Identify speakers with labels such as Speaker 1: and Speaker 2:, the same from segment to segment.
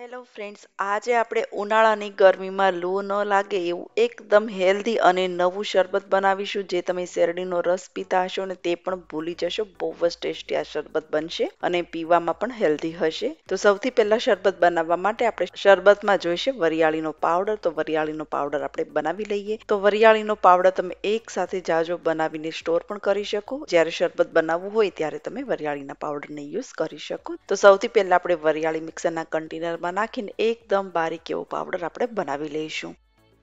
Speaker 1: Hello friends, આજે આપણે ઉનાળાની ગરમીમાં લૂ ન લાગે એવું એકદમ હેલ્ધી અને નવું શરબત બનાવીશું. જે તમે શેરડીનો રસ પીતા હશો ને તે પણ ભૂલી જશો. બહુ જ ટેસ્ટી આ શરબત બનશે અને પીવામાં પણ હેલ્ધી હશે. તો સૌથી પહેલા શરબત બનાવવા માટે આપણે શરબતમાં જોઈશે વરિયાળીનો પાવડર. તો વરિયાળીનો પાવડર આપણે બનાવી લઈએ. તો વરિયાળીનો પાવડર તમે એક સાથે જાજો બનાવીને સ્ટોર પણ કરી શકો. જ્યારે શરબત બનાવવું હોય ત્યારે તમે વરિયાળીના પાવડરને યુઝ કરી શકો. તો સૌથી પહેલા આપણે વરિયાળી મિક્સરના કન્ટેનરમાં નાખીને એકદમ બારીક એવો પાવડર આપણે બનાવી લઈશું.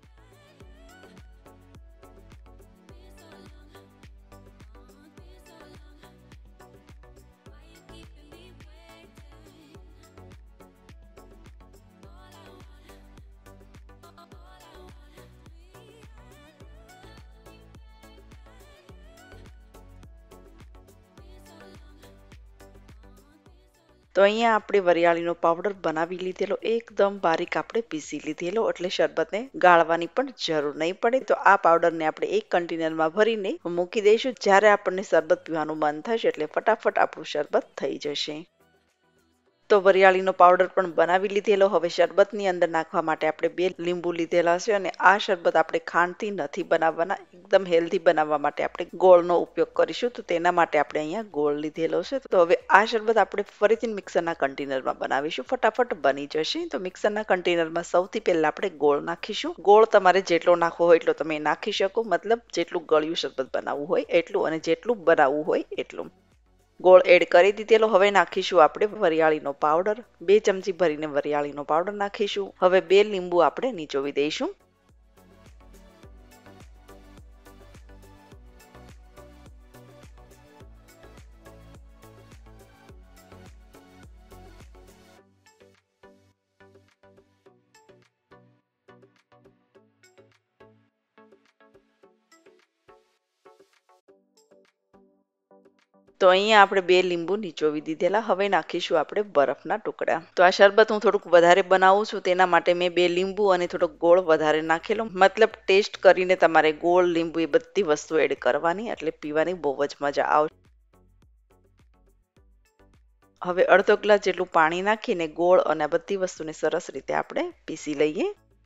Speaker 1: તો અહીંયા આપણે વરિયાળીનો પાવડર બનાવી લીધેલો એકદમ બારીક આપણે પીસી લીધેલો, એટલે શરબતને ગાળવાની પણ જરૂર નહીં પડે. તો આ પાવડરને આપણે એક કન્ટેનરમાં ભરીને મૂકી દઈશું. જ્યારે આપણને શરબત પીવાનું મન થશે એટલે ફટાફટ આપણું શરબત થઈ જશે. તો વરિયાળીનો પાવડર પણ બનાવી લીધેલો. હવે શરબતની અંદર નાખવા માટે આપણે 2 લીંબુ લીધેલા છે અને આ શરબત આપણે ખાંડથી નથી બનાવવાના. એકદમ હેલ્ધી બનાવવા માટે આપણે ગોળનો ઉપયોગ કરીશું. તો તેના માટે આપણે અહીંયા ગોળ લીધેલો છે. તો હવે આ શરબત આપણે ફરીથી મિક્સરના કન્ટેનરમાં બનાવીશું. ફટાફટ બની જશે. તો મિક્સરના કન્ટેનરમાં સૌથી પહેલા આપણે ગોળ નાખીશું. ગોળ તમારે જેટલો નાખવો હોય એટલો તમે નાખી શકો, મતલબ જેટલું ગળ્યું શરબત બનાવવું હોય એટલું અને જેટલું બનાવવું હોય એટલું. ગોળ એડ કરી દીધેલો. હવે નાખીશું આપણે વરિયાળીનો પાવડર. 2 ચમચી ભરીને વરિયાળીનો પાવડર નાખીશું. હવે 2 લીંબુ આપણે નીચોવી દઈશું. તો અહીંયા આપણે 2 લીંબુ નીચોવી દીધેલા. હવે નાખીશું આપણે બરફના ટુકડા. તો આ શરબત હું થોડુંક વધારે બનાવું છું, તેના માટે મેં 2 લીંબુ અને થોડોક ગોળ વધારે નાખેલો. મતલબ ટેસ્ટ કરીને તમારે ગોળ, લીંબુ એ બધી વસ્તુ એડ કરવાની, એટલે પીવાની બહુ જ મજા આવશે. હવે અડધો ગ્લાસ જેટલું પાણી નાખીને ગોળ અને આ બધી વસ્તુને સરસ રીતે આપણે પીસી લઈએ.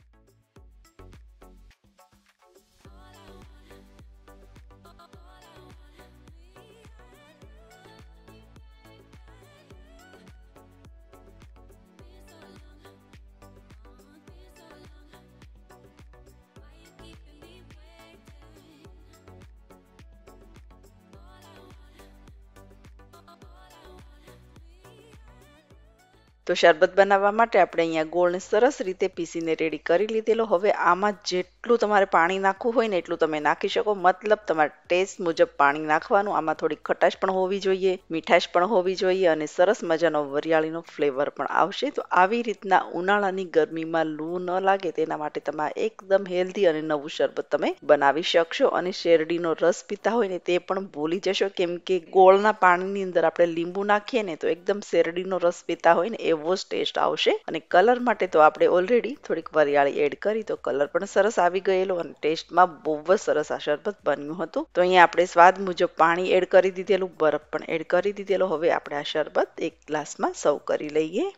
Speaker 1: તો શરબત બનાવવા માટે આપણે અહીંયા ગોળને સરસ રીતે પીસીને રેડી કરી લીધેલો. હવે આમાં જેટલું તમારે પાણી નાખવું હોય ને એટલું તમે નાખી શકો. મતલબ તમારા ટેસ્ટ મુજબ પાણી નાખવાનું. આમાં થોડી ખટાશ પણ હોવી જોઈએ, મીઠાશ પણ હોવી જોઈએ અને સરસ મજાનો વરિયાળીનો ફ્લેવર પણ આવશે. તો આવી રીતના ઉનાળાની ગરમીમાં લૂ ન લાગે તેના માટે તમે એકદમ હેલ્ધી અને નવું શરબત તમે બનાવી શકશો. અને શેરડીનો રસ પીતા હોય ને તે પણ ભૂલી જશો, કેમ કે ગોળના પાણીની અંદર આપણે લીંબુ નાખીએ ને તો એકદમ શેરડીનો રસ પીતા હોય ને એવો જ ટેસ્ટ આવશે. અને કલર માટે તો આપણે ઓલરેડી થોડીક વરિયાળી એડ કરી, તો કલર પણ સરસ આવી ગયેલો અને ટેસ્ટમાં બહુ જ સરસ આ શરબત બન્યું હતું. તો અહીંયા આપણે સ્વાદ મુજબ પાણી એડ કરી દીધેલું, બરફ પણ એડ કરી દીધેલો. હવે આપણે આ શરબત એક ગ્લાસમાં સર્વ કરી લઈએ.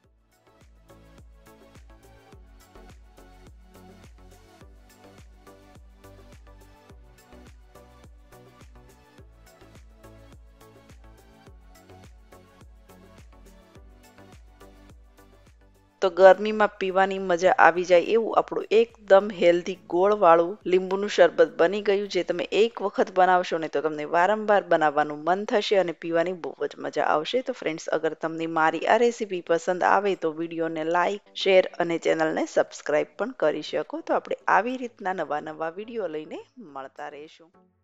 Speaker 1: તો ગરમીમાં પીવાની મજા આવી જાય એવું આપણું એકદમ હેલ્ધી ગોળવાળું લીંબુનું શરબત બની ગયું. જે તમે એક વખત બનાવશો ને તો તમને વારંવાર બનાવવાનું મન થશે અને પીવાની બહુ જ મજા આવશે. તો ફ્રેન્ડ્સ, અગર તમને મારી આ રેસીપી પસંદ આવે તો વિડીયોને લાઈક, શેર અને ચેનલને સબસ્ક્રાઈબ પણ કરી શકો. તો આપણે આવી રીતના નવા નવા વિડીયો લઈને મળતા રહીશું.